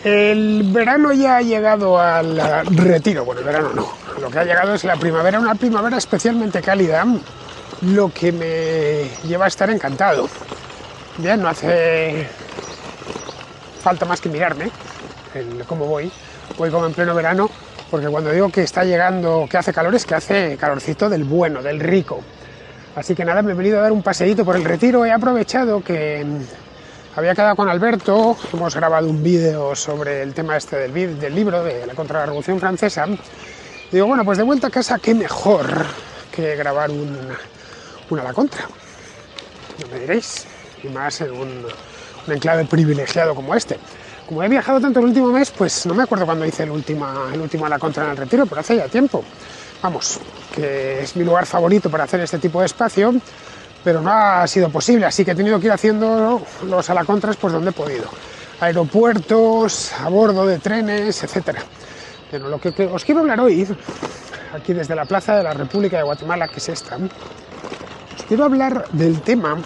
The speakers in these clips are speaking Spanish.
El verano ya ha llegado al retiro. Bueno, el verano no. Lo que ha llegado es la primavera, una primavera especialmente cálida, lo que me lleva a estar encantado. Bien, no hace falta más que mirarme cómo voy. Voy como en pleno verano, porque cuando digo que está llegando, que hace calor, es que hace calorcito del bueno, del rico. Así que nada, me he venido a dar un paseíto por el retiro. He aprovechado que había quedado con Alberto, hemos grabado un vídeo sobre el tema este del libro de la contra la Revolución Francesa. Y digo, bueno, pues de vuelta a casa, qué mejor que grabar una a la contra. No me diréis, y más en un enclave privilegiado como este. Como he viajado tanto el último mes, pues no me acuerdo cuándo hice el último a la contra en el retiro, pero hace ya tiempo. Vamos, que es mi lugar favorito para hacer este tipo de espacio, pero no ha sido posible, así que he tenido que ir haciendo los a la contras pues donde he podido. Aeropuertos, a bordo de trenes, etcétera. Pero lo que os quiero hablar hoy, aquí desde la Plaza de la República de Guatemala, que es esta, os quiero hablar del tema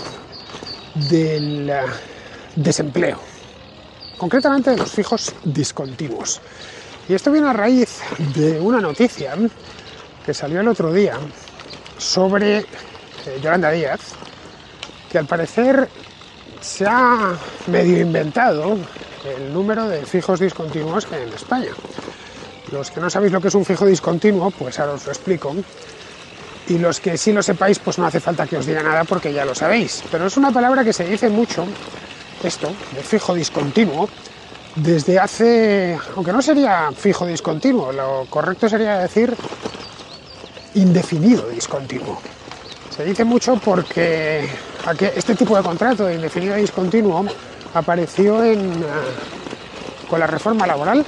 del desempleo, concretamente de los fijos discontinuos. Y esto viene a raíz de una noticia que salió el otro día sobre Yolanda Díaz, que al parecer se ha medio inventado el número de fijos discontinuos que hay en España. Los que no sabéis lo que es un fijo discontinuo, pues ahora os lo explico. Y los que sí lo sepáis, pues no hace falta que os diga nada porque ya lo sabéis. Pero es una palabra que se dice mucho, esto, de fijo discontinuo, desde hace, aunque no sería fijo discontinuo, lo correcto sería decir indefinido discontinuo. Se dice mucho porque este tipo de contrato de indefinido discontinuo apareció con la reforma laboral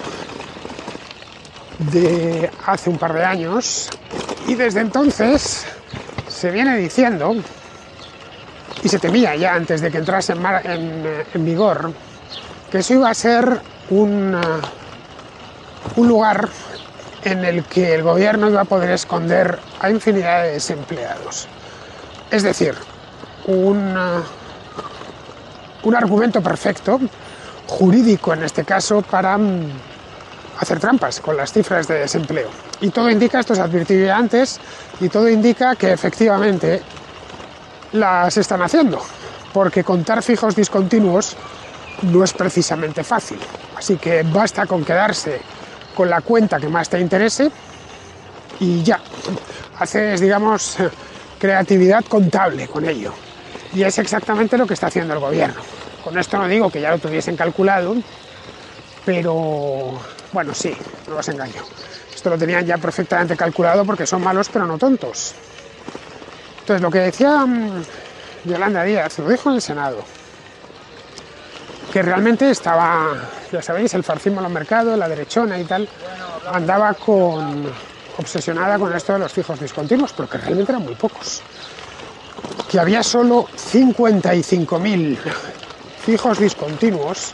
de hace un par de años, y desde entonces se viene diciendo, y se temía ya antes de que entrase en vigor, que eso iba a ser un lugar en el que el gobierno iba a poder esconder a infinidad de desempleados. Es decir, un argumento perfecto, jurídico en este caso, para hacer trampas con las cifras de desempleo. Y todo indica, esto se advirtió ya antes, y todo indica que efectivamente las están haciendo, porque contar fijos discontinuos no es precisamente fácil. Así que basta con quedarse con la cuenta que más te interese y ya, haces, digamos, creatividad contable con ello. Y es exactamente lo que está haciendo el gobierno. Con esto no digo que ya lo tuviesen calculado, pero bueno, sí, no os engaño. Esto lo tenían ya perfectamente calculado porque son malos pero no tontos. Entonces, lo que decía Yolanda Díaz, lo dijo en el Senado, que realmente estaba, ya sabéis, el farcismo en los mercados, la derechona y tal, andaba obsesionada con esto de los fijos discontinuos, pero que realmente eran muy pocos. Que había solo 55.000 fijos discontinuos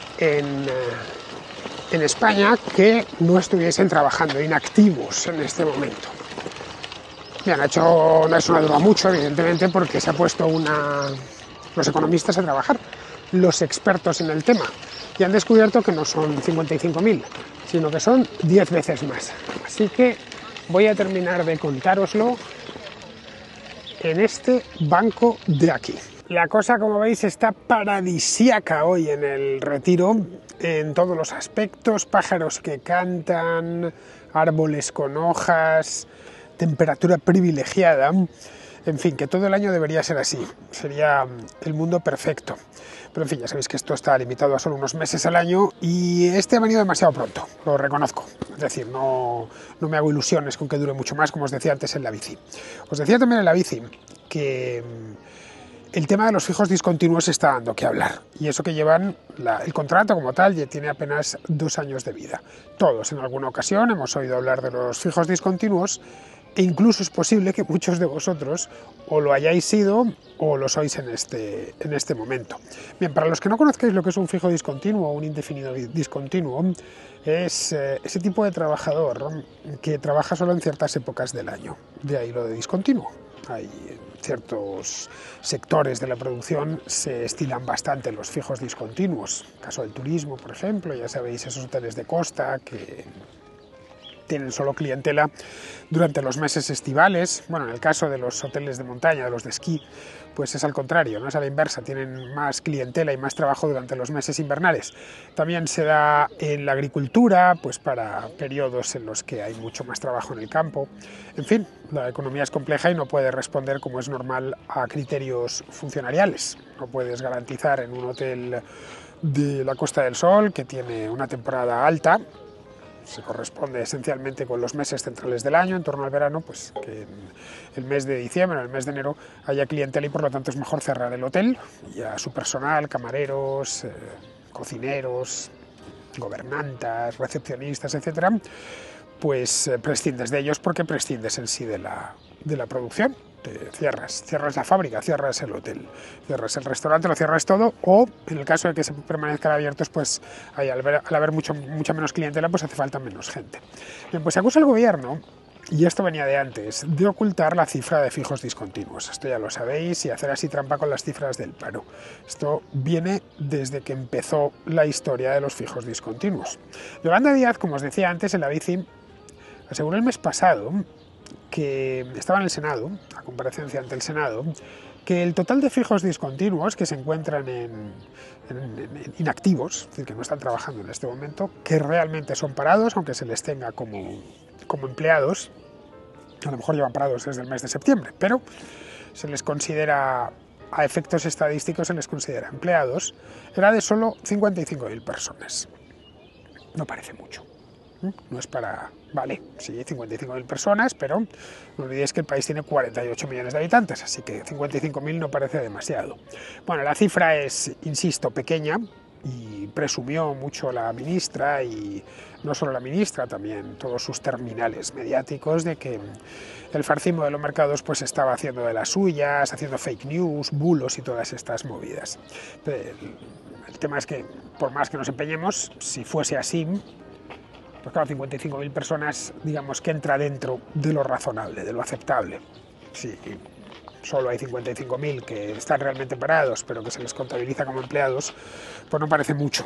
en España que no estuviesen trabajando, inactivos en este momento. Bien, no es una duda mucho, evidentemente, porque se ha puesto los economistas a trabajar, los expertos en el tema, y han descubierto que no son 55.000, sino que son 10 veces más. Así que voy a terminar de contároslo en este banco de aquí. La cosa, como veis, está paradisíaca hoy en el retiro, en todos los aspectos: pájaros que cantan, árboles con hojas, temperatura privilegiada, en fin, que todo el año debería ser así, sería el mundo perfecto. Pero en fin, ya sabéis que esto está limitado a solo unos meses al año y este ha venido demasiado pronto, lo reconozco. Es decir, no me hago ilusiones con que dure mucho más, como os decía antes en la bici. Os decía también en la bici que el tema de los fijos discontinuos se está dando que hablar, y eso que llevan el contrato como tal ya tiene apenas 2 años de vida. Todos en alguna ocasión hemos oído hablar de los fijos discontinuos, e incluso es posible que muchos de vosotros o lo hayáis sido o lo sois en este momento. Bien, para los que no conozcáis lo que es un fijo discontinuo o un indefinido discontinuo, es ese tipo de trabajador que trabaja solo en ciertas épocas del año, de ahí lo de discontinuo. Hay ciertos sectores de la producción se estilan bastante los fijos discontinuos. En el caso del turismo, por ejemplo, ya sabéis, esos hoteles de costa que tienen solo clientela durante los meses estivales. Bueno, en el caso de los hoteles de montaña, de los de esquí, pues es al contrario, no es a la inversa, tienen más clientela y más trabajo durante los meses invernales. También se da en la agricultura, pues para periodos en los que hay mucho más trabajo en el campo. En fin, la economía es compleja y no puede responder, como es normal, a criterios funcionariales. No puedes garantizar en un hotel de la Costa del Sol, que tiene una temporada alta, se corresponde esencialmente con los meses centrales del año, en torno al verano, pues que en el mes de diciembre, en el mes de enero, haya clientela y por lo tanto es mejor cerrar el hotel y a su personal, camareros, cocineros, gobernantas, recepcionistas, etcétera, pues prescindes de ellos porque prescindes en sí de la producción. Cierras la fábrica, cierras el hotel, cierras el restaurante, lo cierras todo, o en el caso de que se permanezcan abiertos, pues al haber mucha menos clientela, pues hace falta menos gente. Bien, pues se acusa al gobierno, y esto venía de antes, de ocultar la cifra de fijos discontinuos. Esto ya lo sabéis, y hacer así trampa con las cifras del paro. Esto viene desde que empezó la historia de los fijos discontinuos. Yolanda Díaz, como os decía antes, en la bici, aseguró el mes pasado que estaba en el Senado, a comparecencia ante el Senado, que el total de fijos discontinuos que se encuentran en inactivos, es decir, que no están trabajando en este momento, que realmente son parados, aunque se les tenga como empleados, a lo mejor llevan parados desde el mes de septiembre, pero se les considera, a efectos estadísticos, se les considera empleados, era de solo 55.000 personas. No parece mucho. No es para... Vale, sí, 55.000 personas, pero no olvidéis que el país tiene 48 millones de habitantes, así que 55.000 no parece demasiado. Bueno, la cifra es, insisto, pequeña, y presumió mucho la ministra, y no solo la ministra, también todos sus terminales mediáticos, de que el farcismo de los mercados pues estaba haciendo de las suyas, haciendo fake news, bulos y todas estas movidas. El tema es que, por más que nos empeñemos, si fuese así, pues claro, 55.000 personas, digamos que entra dentro de lo razonable, de lo aceptable. Si solo hay 55.000 que están realmente parados, pero que se les contabiliza como empleados, pues no parece mucho.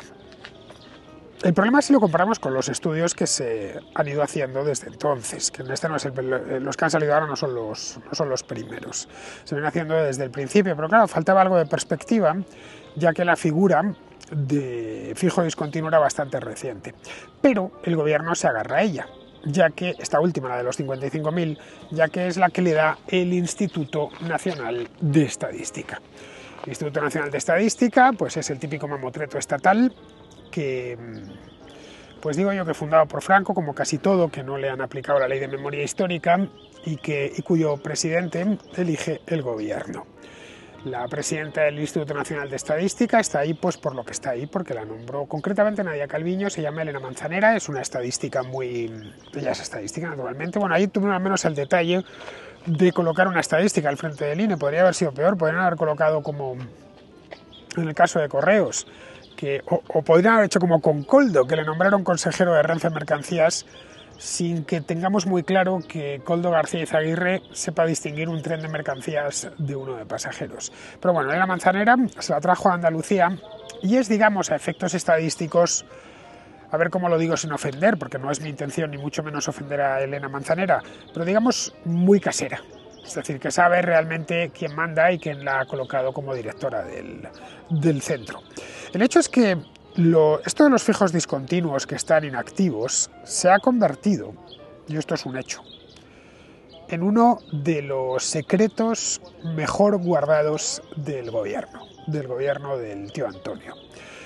El problema es si lo comparamos con los estudios que se han ido haciendo desde entonces, que en este no es los que han salido ahora no son los primeros. Se vienen haciendo desde el principio, pero claro, faltaba algo de perspectiva, ya que la figura de fijo discontinuo era bastante reciente. Pero el gobierno se agarra a ella, ya que esta última, la de los 55.000, ya que es la que le da el Instituto Nacional de Estadística. El Instituto Nacional de Estadística pues es el típico mamotreto estatal que, pues digo yo, que fundado por Franco, como casi todo, que no le han aplicado la ley de memoria histórica y cuyo presidente elige el gobierno. La presidenta del Instituto Nacional de Estadística está ahí pues por lo que está ahí, porque la nombró concretamente Nadia Calviño, se llama Elena Manzanera, es una estadística ella es estadística naturalmente. Bueno, ahí tuvieron al menos el detalle de colocar una estadística al frente del INE, podría haber sido peor, podrían haber colocado como en el caso de Correos, o podrían haber hecho como con Coldo, que le nombraron consejero de Renfe Mercancías, sin que tengamos muy claro que Koldo García Izaguirre sepa distinguir un tren de mercancías de uno de pasajeros. Pero bueno, Elena Manzanera se la trajo a Andalucía y es, digamos, a efectos estadísticos, a ver cómo lo digo sin ofender, porque no es mi intención ni mucho menos ofender a Elena Manzanera, pero digamos muy casera. Es decir, que sabe realmente quién manda y quién la ha colocado como directora del centro. El hecho es que esto de los fijos discontinuos que están inactivos se ha convertido, y esto es un hecho, en uno de los secretos mejor guardados del gobierno del tío Antonio.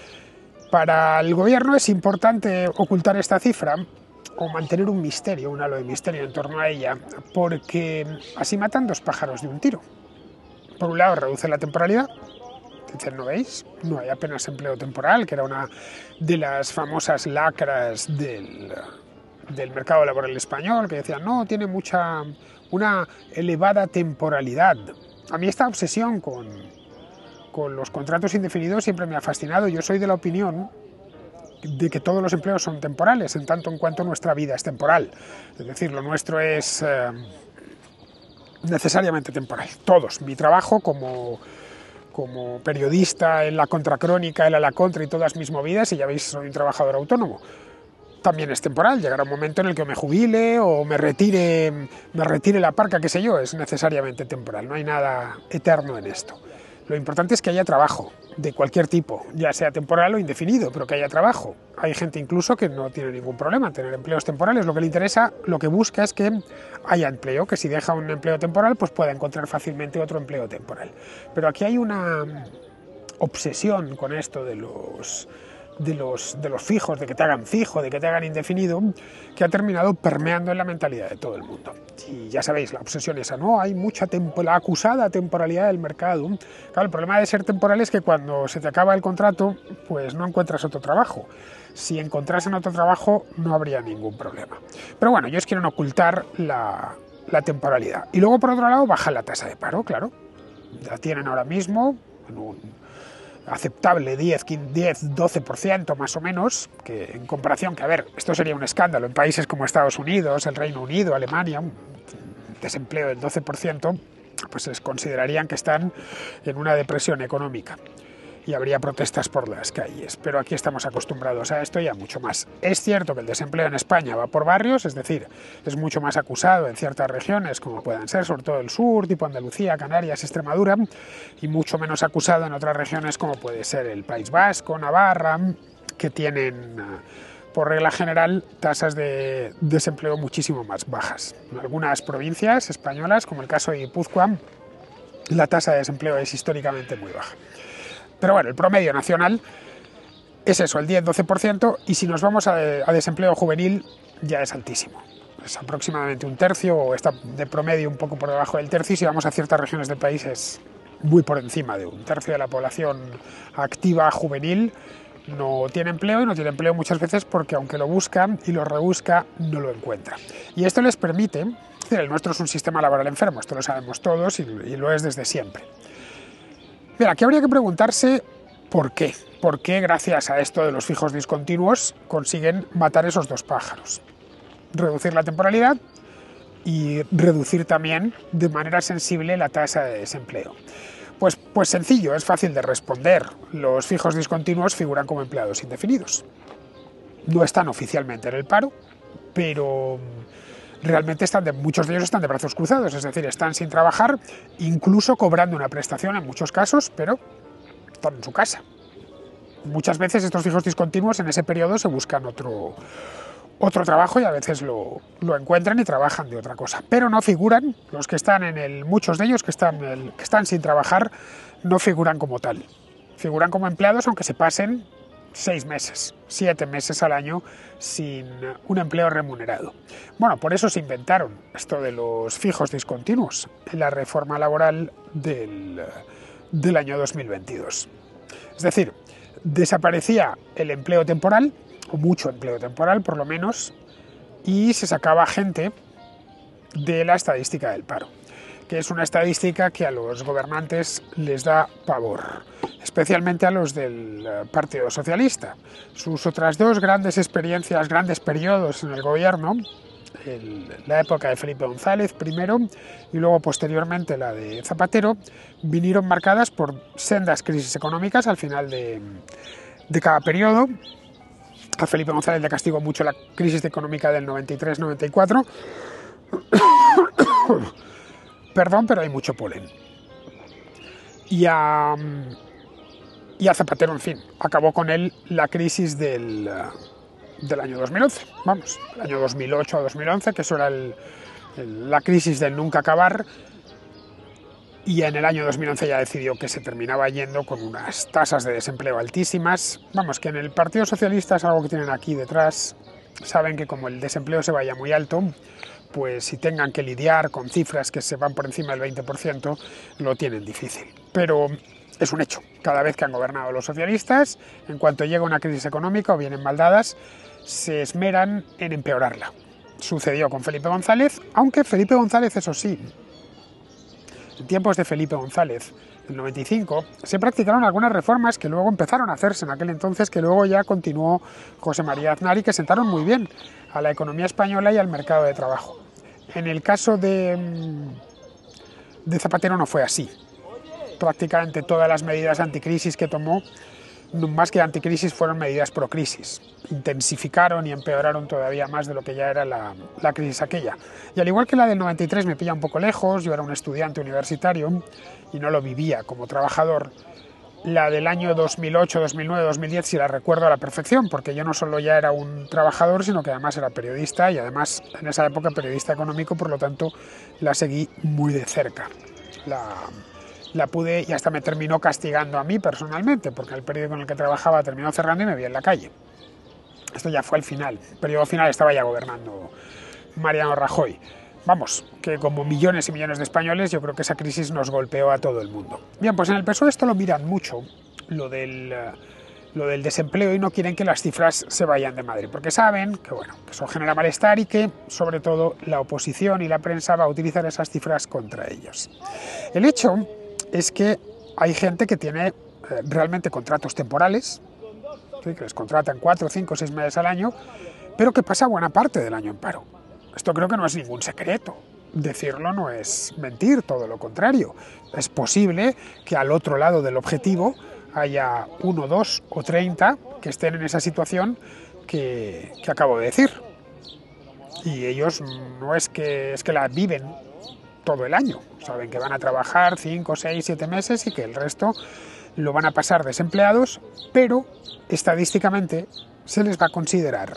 Para el gobierno es importante ocultar esta cifra o mantener un misterio, un halo de misterio en torno a ella, porque así matan dos pájaros de un tiro. Por un lado, reduce la temporalidad. Dicen, ¿no veis? No hay apenas empleo temporal, que era una de las famosas lacras del mercado laboral español, que decían, no, tiene una elevada temporalidad. A mí esta obsesión con los contratos indefinidos siempre me ha fascinado. Yo soy de la opinión de que todos los empleos son temporales, en tanto en cuanto nuestra vida es temporal. Es decir, lo nuestro es necesariamente temporal. Todos. Mi trabajo como periodista en la Contracrónica, en la Contra y todas mis movidas, y ya veis, soy un trabajador autónomo, también es temporal. Llegará un momento en el que me jubile o me retire la parca, qué sé yo, es necesariamente temporal. No hay nada eterno en esto. Lo importante es que haya trabajo de cualquier tipo, ya sea temporal o indefinido, pero que haya trabajo. Hay gente incluso que no tiene ningún problema en tener empleos temporales. Lo que le interesa, lo que busca es que haya empleo, que si deja un empleo temporal, pues pueda encontrar fácilmente otro empleo temporal. Pero aquí hay una obsesión con esto de los fijos, de que te hagan fijo, de que te hagan indefinido, que ha terminado permeando en la mentalidad de todo el mundo. Y ya sabéis, la obsesión esa, ¿no? Hay mucha la acusada temporalidad del mercado. Claro, el problema de ser temporal es que cuando se te acaba el contrato, pues no encuentras otro trabajo. Si encontrasen otro trabajo, no habría ningún problema. Pero bueno, ellos quieren ocultar la temporalidad. Y luego, por otro lado, bajan la tasa de paro, claro. La tienen ahora mismo en un aceptable 10-12% más o menos, que en comparación, que a ver, esto sería un escándalo en países como Estados Unidos, el Reino Unido, Alemania, un desempleo del 12%, pues les considerarían que están en una depresión económica y habría protestas por las calles, pero aquí estamos acostumbrados a esto y a mucho más. Es cierto que el desempleo en España va por barrios, es decir, es mucho más acusado en ciertas regiones, como puedan ser, sobre todo el sur, tipo Andalucía, Canarias, Extremadura, y mucho menos acusado en otras regiones, como puede ser el País Vasco, Navarra, que tienen, por regla general, tasas de desempleo muchísimo más bajas. En algunas provincias españolas, como el caso de Guipúzcoa, la tasa de desempleo es históricamente muy baja. Pero bueno, el promedio nacional es eso, el 10-12%, y si nos vamos a desempleo juvenil ya es altísimo. Es aproximadamente un tercio, o está de promedio un poco por debajo del tercio, y si vamos a ciertas regiones del país es muy por encima de un tercio de la población activa juvenil. No tiene empleo, y no tiene empleo muchas veces porque aunque lo busca y lo rebusca, no lo encuentra. Y esto les permite, el nuestro es un sistema laboral enfermo, esto lo sabemos todos y lo es desde siempre. Bien, aquí habría que preguntarse por qué. ¿Por qué, gracias a esto de los fijos discontinuos, consiguen matar esos dos pájaros? Reducir la temporalidad y reducir también de manera sensible la tasa de desempleo. Pues sencillo, es fácil de responder. Los fijos discontinuos figuran como empleados indefinidos. No están oficialmente en el paro, pero realmente muchos de ellos están de brazos cruzados, es decir, están sin trabajar, incluso cobrando una prestación en muchos casos, pero están en su casa. Muchas veces estos fijos discontinuos en ese periodo se buscan otro trabajo y a veces lo encuentran y trabajan de otra cosa. Pero no figuran, los que están muchos de ellos que están sin trabajar, no figuran como tal. Figuran como empleados aunque se pasen 6 meses, 7 meses al año sin un empleo remunerado. Bueno, por eso se inventaron esto de los fijos discontinuos en la reforma laboral del año 2022. Es decir, desaparecía el empleo temporal, o mucho empleo temporal por lo menos, y se sacaba gente de la estadística del paro, que es una estadística que a los gobernantes les da pavor, especialmente a los del Partido Socialista. Sus otras dos grandes experiencias, grandes periodos en el gobierno, la época de Felipe González primero y luego posteriormente la de Zapatero, vinieron marcadas por sendas crisis económicas al final de cada periodo. A Felipe González le castigó mucho la crisis económica del 93-94. Perdón, pero hay mucho polen. Y a Zapatero, en fin, acabó con él la crisis del año 2011. Vamos, el año 2008 a 2011, que eso era la crisis del nunca acabar. Y en el año 2011 ya decidió que se terminaba yendo con unas tasas de desempleo altísimas. Vamos, que en el Partido Socialista es algo que tienen aquí detrás. Saben que como el desempleo se vaya muy alto, pues si tengan que lidiar con cifras que se van por encima del 20%, lo tienen difícil. Pero es un hecho. Cada vez que han gobernado los socialistas, en cuanto llega una crisis económica o vienen mal dadas, se esmeran en empeorarla. Sucedió con Felipe González, aunque Felipe González, eso sí, en tiempos de Felipe González, en el 95, se practicaron algunas reformas que luego empezaron a hacerse en aquel entonces, que luego ya continuó José María Aznar y que sentaron muy bien a la economía española y al mercado de trabajo. En el caso de de Zapatero no fue así. Prácticamente todas las medidas anticrisis que tomó, más que anticrisis, fueron medidas procrisis. Intensificaron y empeoraron todavía más de lo que ya era la crisis aquella. Y al igual que la del 93 me pilla un poco lejos, yo era un estudiante universitario y no lo vivía como trabajador, la del año 2008, 2009, 2010 sí la recuerdo a la perfección, porque yo no solo ya era un trabajador, sino que además era periodista y además en esa época periodista económico, por lo tanto la seguí muy de cerca. La pude y hasta me terminó castigando a mí personalmente, porque el periódico en el que trabajaba terminó cerrando y me vi en la calle. Esto ya fue al final, el periodo final estaba ya gobernando Mariano Rajoy. Vamos, que como millones y millones de españoles, yo creo que esa crisis nos golpeó a todo el mundo. Bien, pues en el PSOE esto lo miran mucho, lo del desempleo, y no quieren que las cifras se vayan de Madrid, porque saben que, bueno, que eso genera malestar y que, sobre todo, la oposición y la prensa va a utilizar esas cifras contra ellos. El hecho es que hay gente que tiene realmente contratos temporales, ¿sí?, que les contratan 4, 5, 6 meses al año, pero que pasa buena parte del año en paro. Esto creo que no es ningún secreto. Decirlo no es mentir, todo lo contrario. Es posible que al otro lado del objetivo haya 1, 2 o 30 que estén en esa situación que acabo de decir. Y ellos no es que la viven todo el año. Saben que van a trabajar 5, 6, 7 meses y que el resto lo van a pasar desempleados, pero estadísticamente se les va a considerar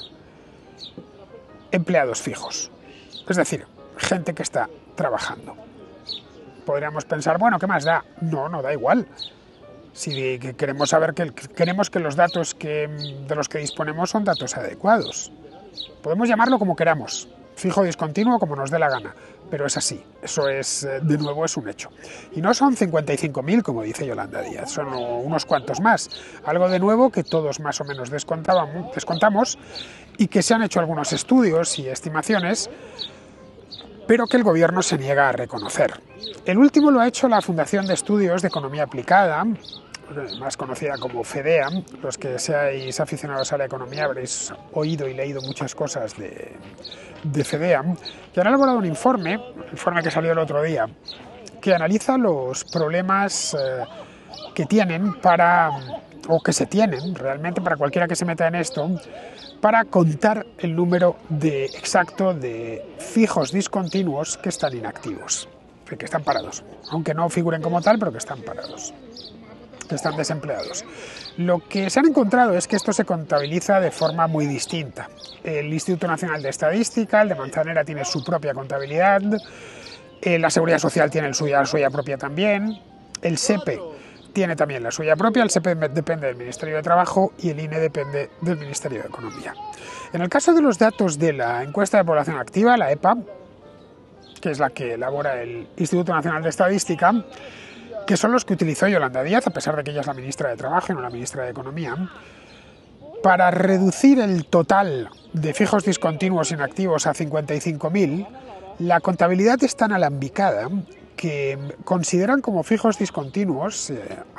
empleados fijos, es decir, gente que está trabajando. Podríamos pensar, bueno, ¿qué más da? No da igual. Si queremos saber queremos que los datos de los que disponemos son datos adecuados. Podemos llamarlo como queramos, fijo o discontinuo, como nos dé la gana, pero es así. Eso es, de nuevo, es un hecho. Y no son 55.000, como dice Yolanda Díaz, son unos cuantos más. Algo de nuevo que todos más o menos descontamos y que se han hecho algunos estudios y estimaciones, pero que el gobierno se niega a reconocer. El último lo ha hecho la Fundación de Estudios de Economía Aplicada, más conocida como FEDEA. Los que seáis aficionados a la economía habréis oído y leído muchas cosas de FEDEA, que han elaborado un informe que salió el otro día, que analiza los problemas que tienen o que se tienen realmente para cualquiera que se meta en esto, para contar el número exacto de fijos discontinuos que están inactivos, que están parados, aunque no figuren como tal, pero que están parados, que están desempleados. Lo que se han encontrado es que esto se contabiliza de forma muy distinta. El Instituto Nacional de Estadística, el de Manzanera, tiene su propia contabilidad, la Seguridad Social tiene la suya propia también, el SEPE tiene también la suya propia, el SEPE depende del Ministerio de Trabajo y el INE depende del Ministerio de Economía. En el caso de los datos de la encuesta de población activa, la EPA, que es la que elabora el Instituto Nacional de Estadística, que son los que utilizó Yolanda Díaz, a pesar de que ella es la ministra de Trabajo y no la ministra de Economía, para reducir el total de fijos discontinuos inactivos a 55.000, la contabilidad es tan alambicada que consideran como fijos discontinuos,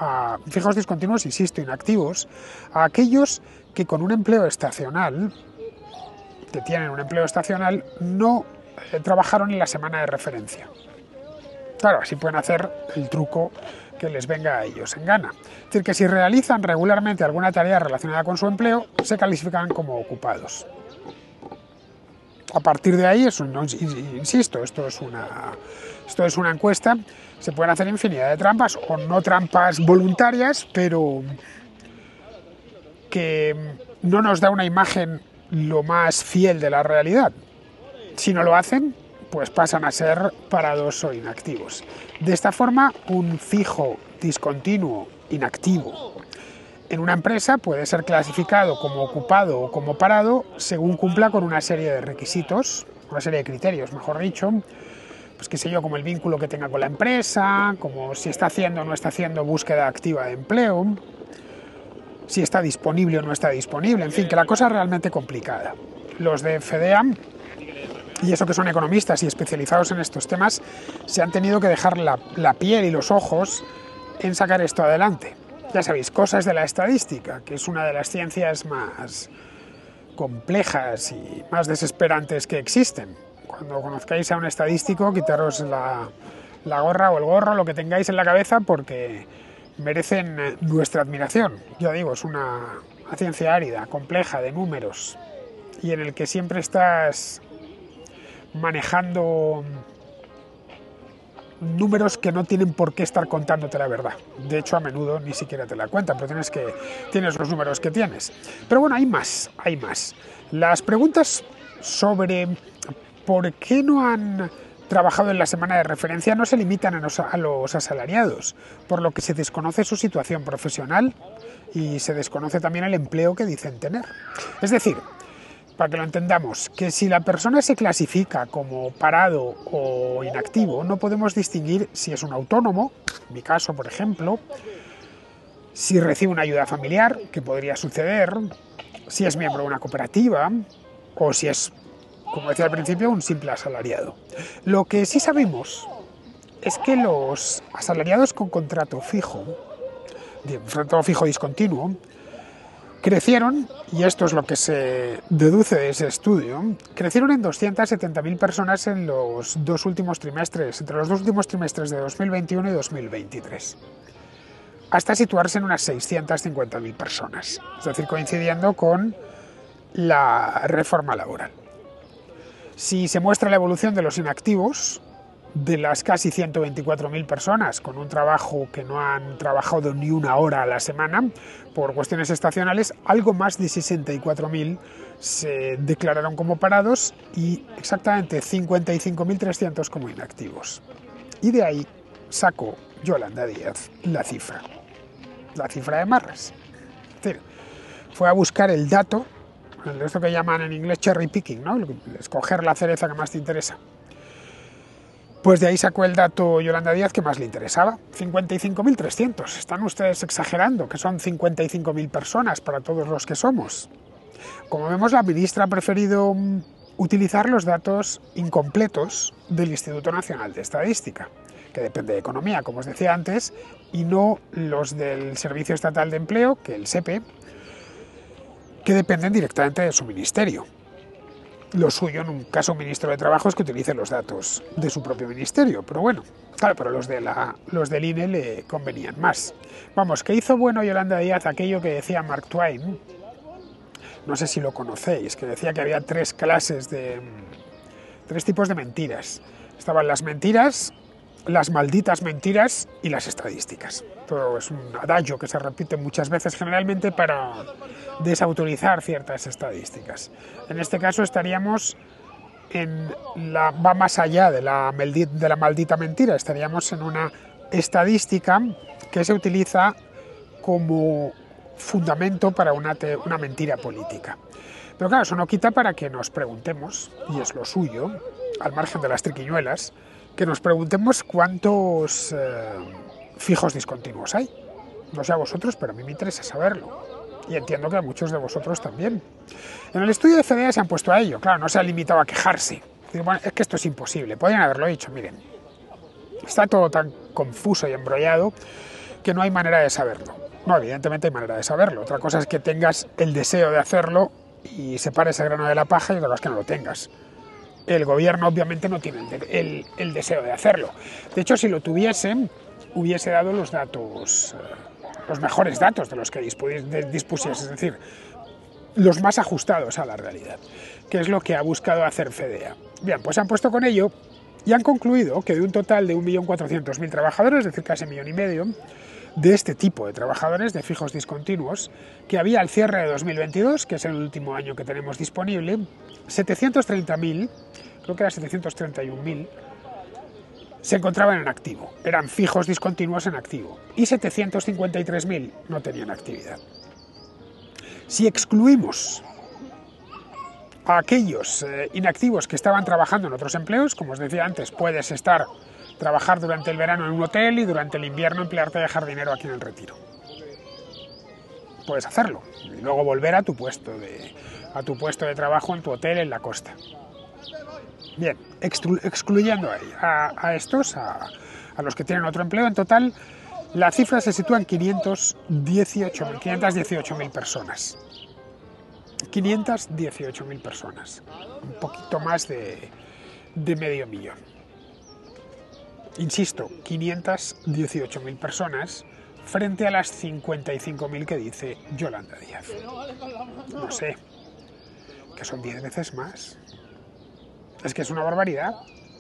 insisto, inactivos, a aquellos que con un empleo estacional, que tienen un empleo estacional, no trabajaron en la semana de referencia. Claro, así pueden hacer el truco que les venga a ellos en gana. Es decir, que si realizan regularmente alguna tarea relacionada con su empleo, se califican como ocupados. A partir de ahí, insisto, esto es una encuesta, se pueden hacer infinidad de trampas, o no trampas voluntarias, pero que no nos da una imagen lo más fiel de la realidad. Si no lo hacen, pues pasan a ser parados o inactivos. De esta forma, un fijo discontinuo inactivo en una empresa puede ser clasificado como ocupado o como parado según cumpla con una serie de requisitos, una serie de criterios, mejor dicho, pues qué sé yo, como el vínculo que tenga con la empresa, como si está haciendo o no está haciendo búsqueda activa de empleo, si está disponible o no está disponible, en fin, que la cosa es realmente complicada. Los de FEDEA, y eso que son economistas y especializados en estos temas, se han tenido que dejar la piel y los ojos en sacar esto adelante. Ya sabéis, cosas de la estadística, que es una de las ciencias más complejas y más desesperantes que existen. Cuando conozcáis a un estadístico, quitaros la gorra o el gorro, lo que tengáis en la cabeza, porque merecen nuestra admiración. Ya digo, es una ciencia árida, compleja, de números, y en el que siempre estás manejando números que no tienen por qué estar contándote la verdad. De hecho, a menudo ni siquiera te la cuentan, pero tienes los números que tienes. Pero bueno, hay más. Las preguntas sobre por qué no han trabajado en la semana de referencia no se limitan a los asalariados, por lo que se desconoce su situación profesional y se desconoce también el empleo que dicen tener. Es decir, para que lo entendamos, que si la persona se clasifica como parado o inactivo, no podemos distinguir si es un autónomo, en mi caso, por ejemplo, si recibe una ayuda familiar, que podría suceder, si es miembro de una cooperativa o si es, como decía al principio, un simple asalariado. Lo que sí sabemos es que los asalariados con contrato fijo discontinuo, crecieron, y esto es lo que se deduce de ese estudio, crecieron en 270.000 personas en los dos últimos trimestres, entre los dos últimos trimestres de 2021 y 2023, hasta situarse en unas 650.000 personas, es decir, coincidiendo con la reforma laboral. Si se muestra la evolución de los inactivos, de las casi 124.000 personas con un trabajo que no han trabajado ni una hora a la semana por cuestiones estacionales, algo más de 64.000 se declararon como parados y exactamente 55.300 como inactivos. Y de ahí sacó Yolanda Díaz la cifra de Marras. Es decir, fue a buscar el dato, esto que llaman en inglés cherry picking, ¿no? Escoger la cereza que más te interesa. Pues de ahí sacó el dato Yolanda Díaz que más le interesaba, 55.300. Están ustedes exagerando, que son 55.000 personas para todos los que somos. Como vemos, la ministra ha preferido utilizar los datos incompletos del Instituto Nacional de Estadística, que depende de Economía, como os decía antes, y no los del Servicio Estatal de Empleo, que el SEPE, que dependen directamente de su ministerio. Lo suyo, en un caso, un ministro de Trabajo, es que utilice los datos de su propio ministerio. Pero bueno, claro, pero los del INE le convenían más. Vamos, que hizo bueno Yolanda Díaz aquello que decía Mark Twain, no sé si lo conocéis, que decía que había tres tipos de mentiras. Estaban las mentiras, las malditas mentiras y las estadísticas. Todo es un adagio que se repite muchas veces, generalmente para desautorizar ciertas estadísticas. En este caso estaríamos va más allá de la maldita mentira, estaríamos en una estadística que se utiliza como fundamento para una mentira política. Pero claro, eso no quita para que nos preguntemos, y es lo suyo, al margen de las triquiñuelas, que nos preguntemos cuántos fijos discontinuos hay. No sé a vosotros, pero a mí me interesa saberlo. Y entiendo que a muchos de vosotros también. En el estudio de FEDEA se han puesto a ello, claro, no se han limitado a quejarse. Bueno, es que esto es imposible, podrían haberlo dicho, miren, está todo tan confuso y embrollado que no hay manera de saberlo. No, evidentemente hay manera de saberlo, otra cosa es que tengas el deseo de hacerlo y separes el grano de la paja, y otra cosa es que no lo tengas. El gobierno obviamente no tiene el deseo de hacerlo. De hecho, si lo tuviesen, hubiese dado los datos, los mejores datos de los que dispusiese, es decir, los más ajustados a la realidad, que es lo que ha buscado hacer FEDEA. Bien, pues se han puesto con ello y han concluido que de un total de 1.400.000 trabajadores, es decir, casi 1,5 millones, de este tipo de trabajadores, de fijos discontinuos, que había al cierre de 2022, que es el último año que tenemos disponible, 730.000, creo que era 731.000, se encontraban en activo, eran fijos discontinuos en activo, y 753.000 no tenían actividad. Si excluimos a aquellos inactivos que estaban trabajando en otros empleos, como os decía antes, puedes trabajar durante el verano en un hotel y durante el invierno emplearte de jardinero aquí en el Retiro. Puedes hacerlo y luego volver a tu puesto de trabajo en tu hotel en la costa. Bien, excluyendo a estos, a los que tienen otro empleo, en total la cifra se sitúa en 518.000 personas. 518.000 personas, un poquito más de medio millón. Insisto, 518.000 personas frente a las 55.000 que dice Yolanda Díaz. No sé, que son 10 veces más. Es que es una barbaridad.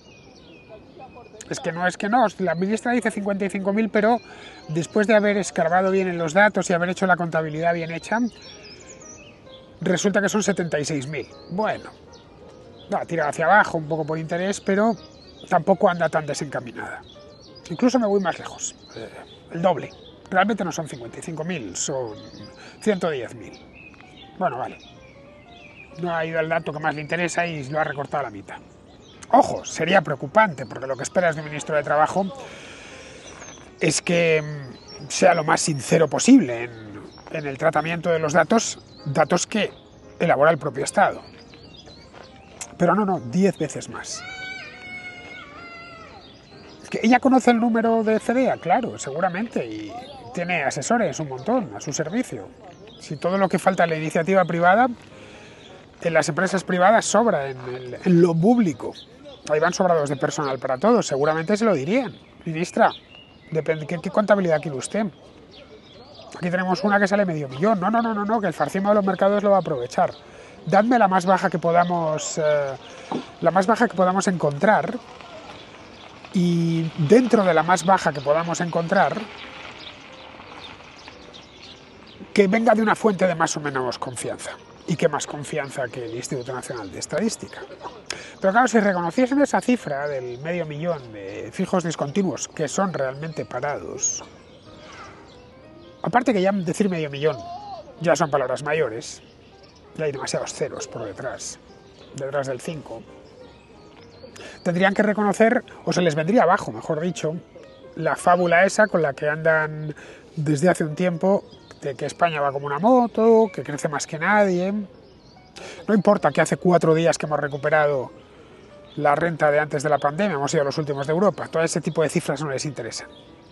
Es que no, la ministra dice 55.000, pero después de haber escarbado bien en los datos y haber hecho la contabilidad bien hecha, resulta que son 76.000. Bueno, ha tirado hacia abajo un poco por interés, pero tampoco anda tan desencaminada. Incluso me voy más lejos, el doble. Realmente no son 55.000, son 110.000. Bueno, vale. No ha ido al dato que más le interesa y lo ha recortado a la mitad. Ojo, sería preocupante, porque lo que esperas de un ministro de Trabajo es que sea lo más sincero posible en el tratamiento de los datos que elabora el propio Estado. Pero no, 10 veces más. ¿Que ella conoce el número de CDEA? Claro, seguramente, y tiene asesores un montón a su servicio. Si todo lo que falta en la iniciativa privada, en las empresas privadas sobra en lo público. Ahí van sobrados de personal para todos, seguramente se lo dirían. Ministra, depende, ¿qué contabilidad quiere usted? Aquí tenemos una que sale $500.000. No, que el farcimo de los mercados lo va a aprovechar. Dadme la más baja que podamos encontrar, y dentro de la más baja que podamos encontrar, que venga de una fuente de más o menos confianza. ¿Y qué más confianza que el Instituto Nacional de Estadística? Pero claro, si reconociesen esa cifra del $500.000 de fijos discontinuos que son realmente parados, aparte que ya decir $500.000 ya son palabras mayores, ya hay demasiados ceros por detrás del 5, tendrían que reconocer, o se les vendría abajo, mejor dicho, la fábula esa con la que andan desde hace un tiempo, de que España va como una moto, que crece más que nadie. No importa que hace 4 días que hemos recuperado la renta de antes de la pandemia, hemos sido los últimos de Europa, todo ese tipo de cifras no les interesa.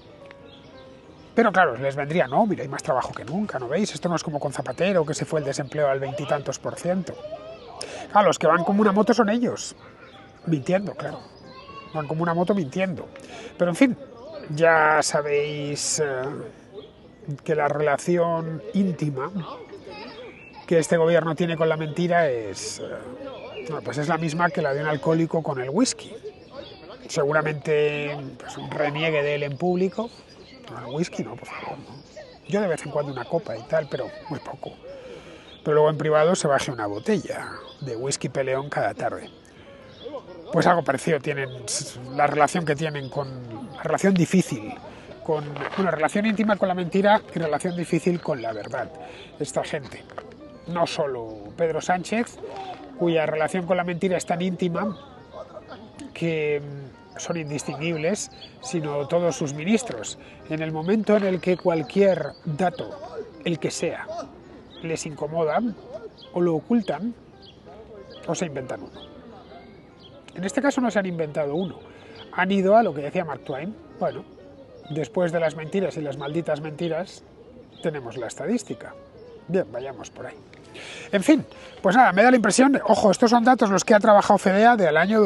Pero claro, les vendría, no, mira, hay más trabajo que nunca, ¿no veis? Esto no es como con Zapatero, que se fue el desempleo al 20 y tantos %. Claro, los que van como una moto son ellos, mintiendo, claro. Van como una moto mintiendo. Pero en fin, ya sabéis que la relación íntima que este gobierno tiene con la mentira es la misma que la de un alcohólico con el whisky. Seguramente reniegue de él en público. No, el whisky no, por favor, no. Yo de vez en cuando una copa y tal, pero muy poco. Pero luego en privado se baje una botella de whisky peleón cada tarde. Pues algo parecido tienen la relación que tienen la relación difícil, con una relación íntima con la mentira y relación difícil con la verdad. Esta gente, no solo Pedro Sánchez, cuya relación con la mentira es tan íntima que son indistinguibles, sino todos sus ministros. En el momento en el que cualquier dato, el que sea, les incomoda, o lo ocultan, o se inventan uno. En este caso no se han inventado uno, han ido a lo que decía Mark Twain. Bueno, después de las mentiras y las malditas mentiras, tenemos la estadística. Bien, vayamos por ahí. En fin, pues nada, me da la impresión, ojo, estos son datos los que ha trabajado FEDEA del año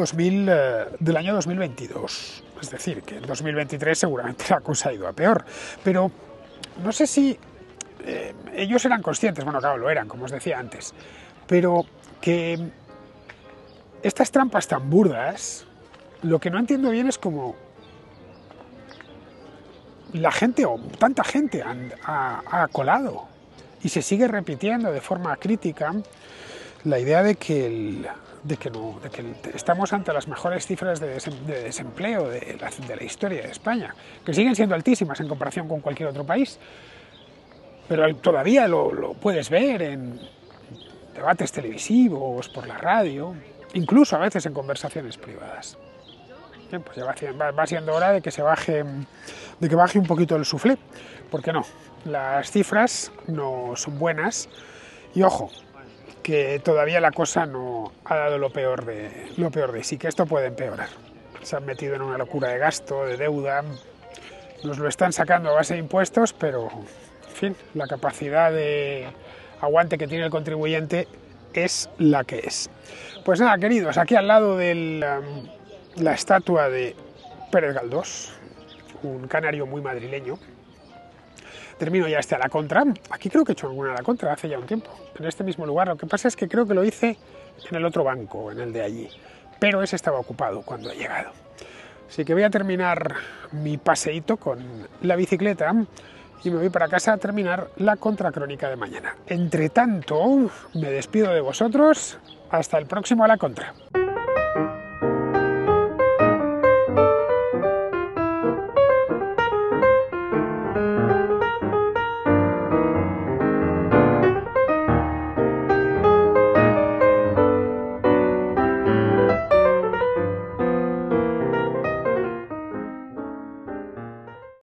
2022. Es decir, que en 2023 seguramente la cosa ha ido a peor. Pero no sé si ellos eran conscientes, bueno, claro, lo eran, como os decía antes, pero que estas trampas tan burdas, lo que no entiendo bien es cómo la gente, o tanta gente, ha colado y se sigue repitiendo de forma crítica la idea de que estamos ante las mejores cifras de desempleo de la historia de España, que siguen siendo altísimas en comparación con cualquier otro país, pero todavía lo puedes ver en debates televisivos, por la radio, incluso a veces en conversaciones privadas. Bien, pues ya va siendo hora de que baje un poquito el suflé, porque no, las cifras no son buenas y ojo, que todavía la cosa no ha dado lo peor de sí, que esto puede empeorar. Se han metido en una locura de gasto, de deuda, nos lo están sacando a base de impuestos, pero en fin, la capacidad de aguante que tiene el contribuyente es la que es. Pues nada, queridos, aquí al lado de la estatua de Pérez Galdós, un canario muy madrileño. Termino ya a la contra. Aquí creo que he hecho alguna a la contra hace ya un tiempo, en este mismo lugar. Lo que pasa es que creo que lo hice en el otro banco, en el de allí, pero ese estaba ocupado cuando he llegado. Así que voy a terminar mi paseíto con la bicicleta y me voy para casa a terminar la contracrónica de mañana. Entre tanto, me despido de vosotros. Hasta el próximo a la contra.